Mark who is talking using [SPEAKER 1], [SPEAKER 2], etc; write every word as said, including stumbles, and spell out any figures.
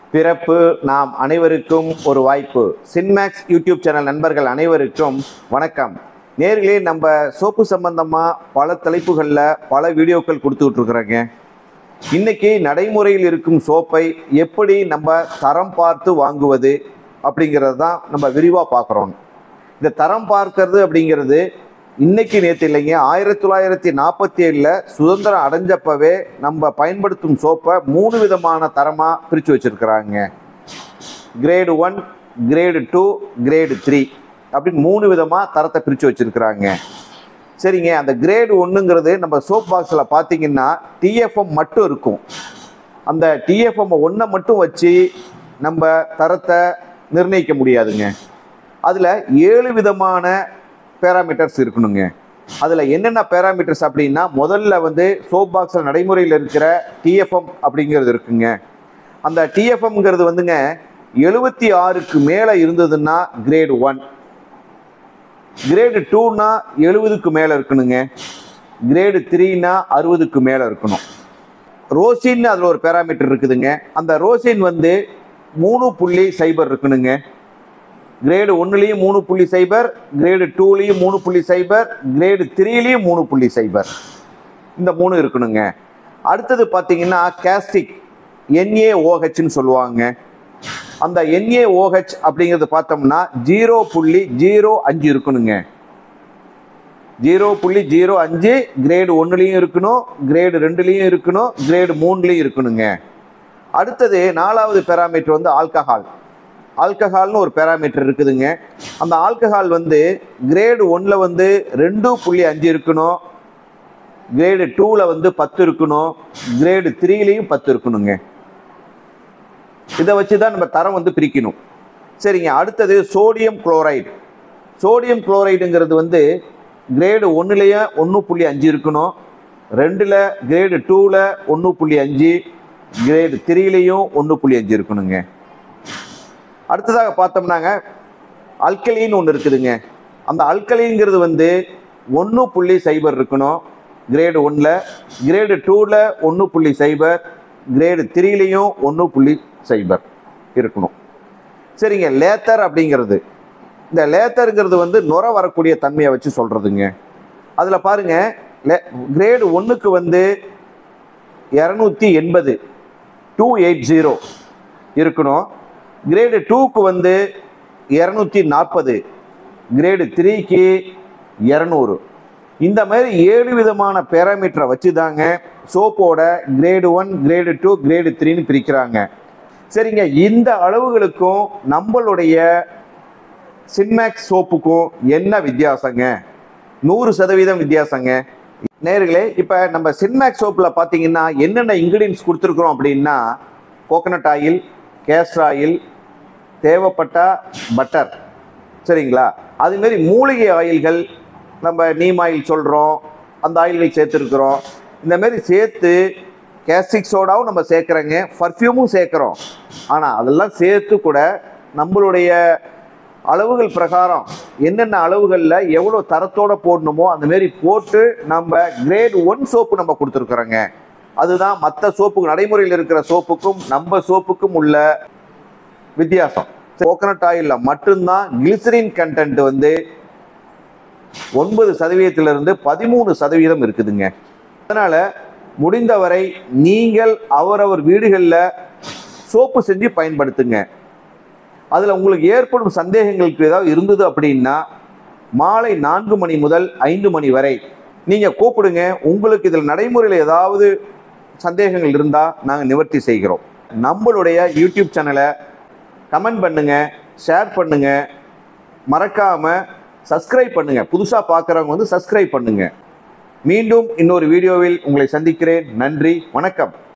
[SPEAKER 1] பிறப்பு நாம் அனைவருக்கும் ஒரு வாய்ப்பு. சின்மேக்ஸ் யூடியூப் சேனல் நண்பர்கள் அனைவருக்கும் வணக்கம். நேர்களே, நம்ம சோப்பு சம்பந்தமாக பல தலைப்புகளில் பல வீடியோக்கள் கொடுத்துக்கிட்டு இருக்கிறோங்க. இன்னைக்கு நடைமுறையில் இருக்கும் சோப்பை எப்படி நம்ம தரம் பார்த்து வாங்குவது அப்படிங்கிறது தான் நம்ம விரிவாக பார்க்குறோம். இந்த தரம் பார்க்கறது அப்படிங்கிறது இன்னைக்கு நேற்று இல்லைங்க. ஆயிரத்தி தொள்ளாயிரத்தி நாற்பத்தி ஏழில் சுதந்திரம் அடைஞ்சப்பவே நம்ம பயன்படுத்தும் சோப்பை மூணு விதமான தரமாக பிரித்து வச்சுருக்கிறாங்க. Grade one, grade two, grade three அப்படின்னு மூணு விதமாக தரத்தை பிரித்து வச்சுருக்கிறாங்க. சரிங்க, அந்த கிரேடு ஒன்றுங்கிறது நம்ம சோப் பாக்ஸில் பார்த்தீங்கன்னா டிஎஃப்எம் மட்டும் இருக்கும். அந்த டிஎஃப்எம் ஒன்றை மட்டும் வச்சு நம்ம தரத்தை நிர்ணயிக்க முடியாதுங்க. அதில் ஏழு விதமான பேராமீட்டர்ஸ் இருக்கணுங்க. அதில் என்னென்ன பேராமீட்டர்ஸ் அப்படின்னா, முதல்ல வந்து சோப் பாக்ஸில் நடைமுறையில் இருக்கிற டிஎஃப்எம் அப்படிங்கிறது இருக்குங்க. அந்த டிஎஃப்எம்ங்கிறது வந்துங்க எழுபத்தி ஆறுக்கு மேலே இருந்ததுன்னா கிரேடு ஒன், கிரேடு டூனா எழுபதுக்கு மேலே இருக்கணுங்க, கிரேடு த்ரீனா அறுபதுக்கு மேலே இருக்கணும். ரோசின்னு அதில் ஒரு பேராமீட்டர் இருக்குதுங்க. அந்த ரோசின் வந்து மூணு புள்ளி சைபர் இருக்கணுங்க. கிரேடு ஒன்றுலேயும் மூணு புள்ளி சைபர், கிரேடு டூலேயும் மூணு புள்ளி சைபர், கிரேடு த்ரீலேயும் மூணு புள்ளி சைபர், இந்த மூணு இருக்கணுங்க. அடுத்தது பார்த்தீங்கன்னா கேஸ்டிக் என்ஏஓஹெச்னு சொல்லுவாங்க. அந்த என்ஏஓஹெச் அப்படிங்கிறது பார்த்தோம்னா ஜீரோ புள்ளி ஜீரோ அஞ்சு இருக்கணுங்க. ஜீரோ புள்ளி ஜீரோ அஞ்சு கிரேடு ஒன்றுலேயும் இருக்கணும், கிரேடு ரெண்டுலேயும் இருக்கணும், கிரேடு மூணுலேயும் இருக்கணுங்க. அடுத்தது நாலாவது பேராமீட்டர் வந்து ஆல்கஹால். ஆல்கஹால்னு ஒரு பேராமீட்டர் இருக்குதுங்க. அந்த ஆல்கஹால் வந்து கிரேடு ஒன்றில் வந்து ரெண்டு புள்ளி அஞ்சு இருக்கணும், கிரேடு டூவில் வந்து பத்து இருக்கணும், கிரேடு த்ரீலேயும் பத்து இருக்கணுங்க. இதை வச்சு தான் நம்ம தரம் வந்து பிரிக்கணும். சரிங்க, அடுத்தது சோடியம் குளோரைடு. சோடியம் குளோரைடுங்கிறது வந்து கிரேடு ஒன்றுலேயே ஒன்று புள்ளி அஞ்சு இருக்கணும், ரெண்டில் கிரேடு டூவில் ஒன்று புள்ளி அஞ்சு, கிரேடு த்ரீலேயும் ஒன்று புள்ளி அஞ்சு இருக்கணுங்க. அடுத்ததாக பார்த்தோம்னாங்க அல்கலின்னு ஒன்று இருக்குதுங்க. அந்த அல்கலிங்கிறது வந்து ஒன்று புள்ளி சைபர் இருக்கணும் கிரேடு ஒன்றில், கிரேடு டூவில் ஒன்று புள்ளி சைபர், கிரேடு த்ரீலேயும் ஒன்று புள்ளி சைபர் இருக்கணும். சரிங்க, லேத்தர் அப்படிங்கிறது, இந்த லேத்தருங்கிறது வந்து நுர வரக்கூடிய தன்மையை வச்சு சொல்கிறதுங்க. அதில் பாருங்கள், லே கிரேடு ஒன்றுக்கு வந்து இரநூத்தி எண்பது டூ எயிட் ஜீரோ இருக்கணும், கிரேடு டூக்கு வந்து இரநூத்தி நாற்பது, கிரேடு த்ரீக்கு இரநூறு. இந்த மாதிரி ஏழு விதமான பேராமீட்டரை வச்சு தாங்க சோப்போட grade one, grade two, grade த்ரீன்னு பிரிக்கிறாங்க. சரிங்க, இந்த அளவுகளுக்கும் நம்மளுடைய சின்மேக்ஸ் சோப்புக்கும் என்ன வித்தியாசங்க? நூறு சதவீதம் வித்தியாசங்க. நேர்களே, இப்போ நம்ம சின்மேக்ஸ் சோப்பில் பார்த்தீங்கன்னா என்னென்ன இன்க்ரீடியன்ஸ் கொடுத்துருக்குறோம் அப்படின்னா, கோகனட் ஆயில், கேஸ்டர் ஆயில், தேவைப்பட்ட பட்டர், சரிங்களா? அதுமாரி மூலிகை ஆயில்கள், நம்ம நீம் ஆயில் சொல்கிறோம், அந்த ஆயில்கள் சேர்த்துருக்குறோம். இந்தமாரி சேர்த்து கேஸ்டிக் சோடாவும் நம்ம சேர்க்குறோங்க, பர்ஃப்யூமும் சேர்க்குறோம். ஆனால் அதெல்லாம் சேர்த்து கூட நம்மளுடைய அளவுகள் பிரகாரம் என்னென்ன அளவுகளில் எவ்வளோ தரத்தோடு போடணுமோ அந்தமாரி போட்டு நம்ம கிரேட் ஒன் சோப்பு நம்ம கொடுத்துருக்குறோங்க. அதுதான் மற்ற சோப்புக்கு, நடைமுறையில் இருக்கிற சோப்புக்கும் நம்ம சோப்புக்கும் உள்ள வித்தியாசம். கோகனட் ஆயிலில் மட்டும்தான் கிளிசரின் கண்டென்ட் வந்து ஒன்பது சதவீதத்திலிருந்து பதிமூணு சதவீதம் இருக்குதுங்க. அதனால் முடிந்தவரை நீங்கள் அவரவர் வீடுகளில் சோப்பு செஞ்சு பயன்படுத்துங்க. அதில் உங்களுக்கு ஏற்படும் சந்தேகங்களுக்கு ஏதாவது இருந்தது அப்படின்னா மாலை நான்கு மணி முதல் ஐந்து மணி வரை நீங்கள் கூப்பிடுங்க. உங்களுக்கு இதில் நடைமுறையில் ஏதாவது சந்தேகங்கள் இருந்தால் நாங்கள் நிவர்த்தி செய்கிறோம். நம்மளுடைய யூடியூப் சேனலை கமெண்ட் பண்ணுங்கள், ஷேர் பண்ணுங்கள், மறக்காமல் சப்ஸ்கிரைப் பண்ணுங்கள். புதுசாக பார்க்குறவங்க வந்து சப்ஸ்கிரைப் பண்ணுங்கள். மீண்டும் இன்னொரு வீடியோவில் உங்களை சந்திக்கிறேன். நன்றி, வணக்கம்.